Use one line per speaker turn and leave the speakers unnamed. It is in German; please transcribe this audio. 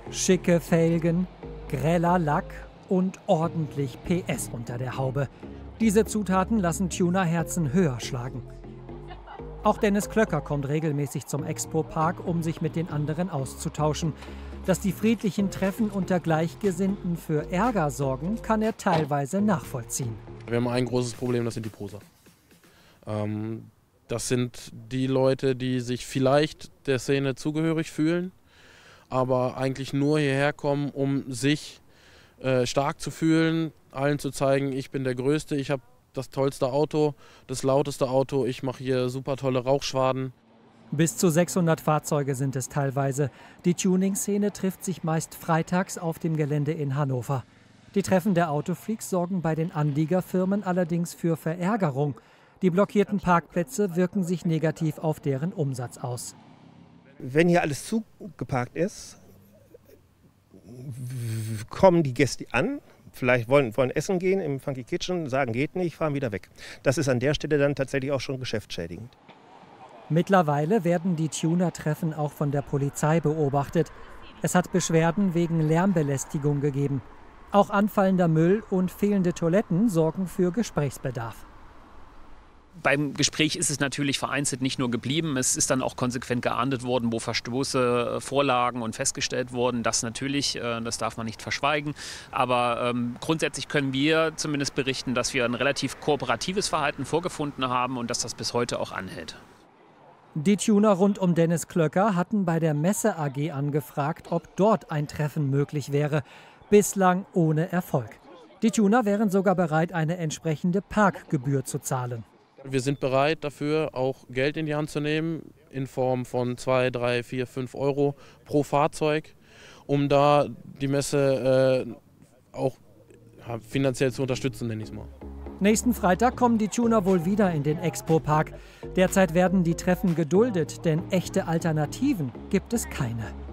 Schicke Felgen, greller Lack und ordentlich PS unter der Haube. Diese Zutaten lassen Tunerherzen höher schlagen. Auch Dennis Klöcker kommt regelmäßig zum Expo-Park, um sich mit den anderen auszutauschen. Dass die friedlichen Treffen unter Gleichgesinnten für Ärger sorgen, kann er teilweise nachvollziehen.
Wir haben ein großes Problem, das sind die Poser. Das sind die Leute, die sich vielleicht der Szene zugehörig fühlen, aber eigentlich nur hierher kommen, um sich stark zu fühlen, allen zu zeigen, ich bin der Größte, ich habe das tollste Auto, das lauteste Auto, ich mache hier super tolle Rauchschwaden.
Bis zu 600 Fahrzeuge sind es teilweise. Die Tuning-Szene trifft sich meist freitags auf dem Gelände in Hannover. Die Treffen der Autofreaks sorgen bei den Anliegerfirmen allerdings für Verärgerung. Die blockierten Parkplätze wirken sich negativ auf deren Umsatz aus.
Wenn hier alles zugeparkt ist, kommen die Gäste an, vielleicht wollen essen gehen im Funky Kitchen, sagen geht nicht, fahren wieder weg. Das ist an der Stelle dann tatsächlich auch schon geschäftsschädigend.
Mittlerweile werden die Tuner-Treffen auch von der Polizei beobachtet. Es hat Beschwerden wegen Lärmbelästigung gegeben. Auch anfallender Müll und fehlende Toiletten sorgen für Gesprächsbedarf.
Beim Gespräch ist es natürlich vereinzelt nicht nur geblieben, es ist dann auch konsequent geahndet worden, wo Verstoße vorlagen und festgestellt wurden. Das natürlich, das darf man nicht verschweigen. Aber grundsätzlich können wir zumindest berichten, dass wir ein relativ kooperatives Verhalten vorgefunden haben und dass das bis heute auch anhält.
Die Tuner rund um Dennis Klöcker hatten bei der Messe AG angefragt, ob dort ein Treffen möglich wäre. Bislang ohne Erfolg. Die Tuner wären sogar bereit, eine entsprechende Parkgebühr zu zahlen.
Wir sind bereit dafür, auch Geld in die Hand zu nehmen, in Form von 2, 3, 4, 5 Euro pro Fahrzeug, um da die Messe auch finanziell zu unterstützen, nenne ich es mal.
Nächsten Freitag kommen die Tuner wohl wieder in den Expo-Park. Derzeit werden die Treffen geduldet, denn echte Alternativen gibt es keine.